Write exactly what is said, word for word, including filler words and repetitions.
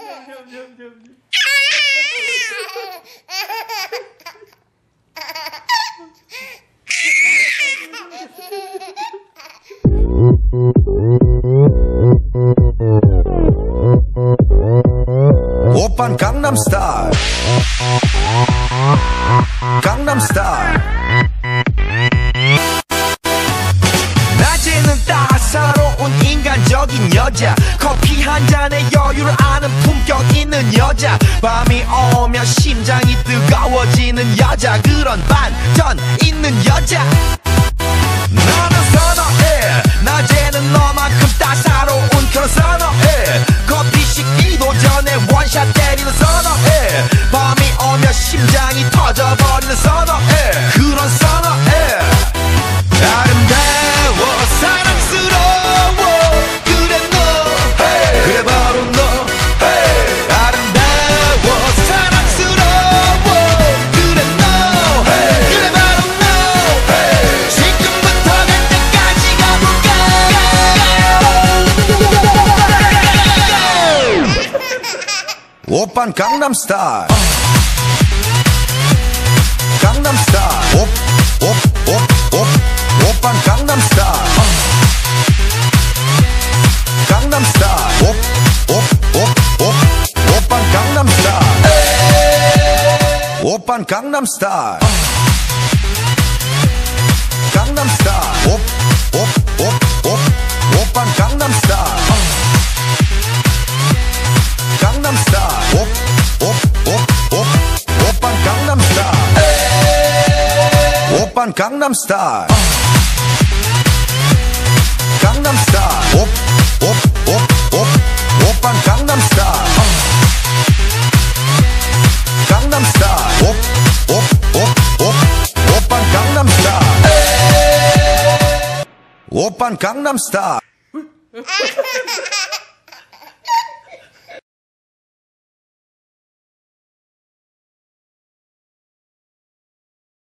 오빤 강남 스타일 강남 스타일 낮에는 따사로운 인간적인 여자 커피 한 잔에 여유를 아는 품격 있는 여자 밤이 오면 심장이 뜨거워지는 여자 그런 반전 있는 여자 나는 선호해 낮에는 너만큼 따사로운 그런 선호해 커피 식기도 전에 원샷 때리는 선호해 밤이 오면 심장이 터져버리는 선호해 그런 선호해 아름다워 사랑스러워 그래 너 hey. 그래 바로 너 hey. 아름다워 사랑스러워 그래 너 hey. 그래 바로 너 hey. 지금부터 갈 때까지 가볼까 오빤 강남 스타일 강남 스타일 옵옵옵옵 오빤 강남 스타일 강남 스타일 옵옵옵옵 오빤 강남 스타일 오빤 강남 스타일 강남 스타일 옵옵옵옵 오빤 강남 스타일 강남 스타일 옵옵옵옵 오빤 강남 스타일 오빤 강남 스타일 강남 스타일 옵옵옵옵 오빤 강남 스타일 강남 스타일 옵옵옵옵 오빤 강남 스타일 오빤 강남 스타일